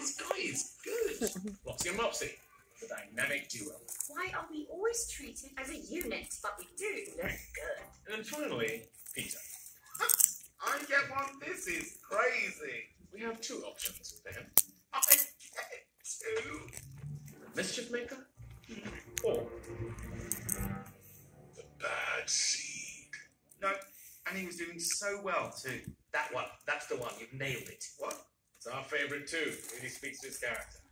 This guy is good. Flopsy and Mopsy, the dynamic duo. Why are we always treated as a unit? But we do look good. And then finally, Peter. I get one. This is crazy. We have two options for him. I get two. The Mischief Maker or the Bad Seed. No, and he was doing so well too. That one. That's the one. You've nailed it. What? It's our favourite too. Really speaks to his character.